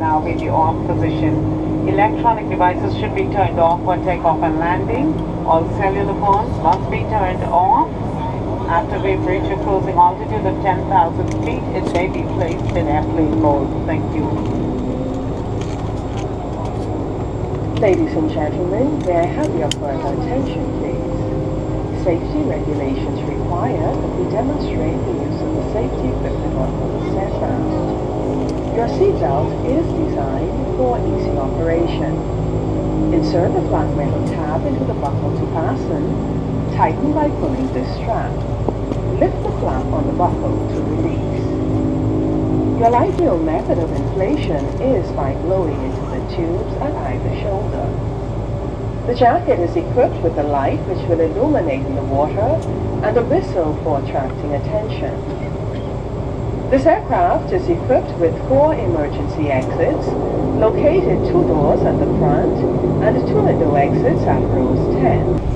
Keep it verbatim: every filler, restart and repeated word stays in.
now in the off position. Electronic devices should be turned off for takeoff and landing. All cellular phones must be turned off. After we've reached a cruising altitude of ten thousand feet, it may be placed in airplane mode. Thank you. Ladies and gentlemen, may I have your further attention, please? Safety regulations require that we demonstrate the use of the safety equipment on board this aircraft. Your seatbelt is designed for easy operation. Insert the flat metal tab into the buckle to fasten. Tighten by pulling this strap. Lift the flap on the buckle to release. Your ideal method of inflation is by blowing into the tubes at either shoulder. The jacket is equipped with a light which will illuminate in the water and a whistle for attracting attention. This aircraft is equipped with four emergency exits, located two doors at the front and two window exits at rows ten.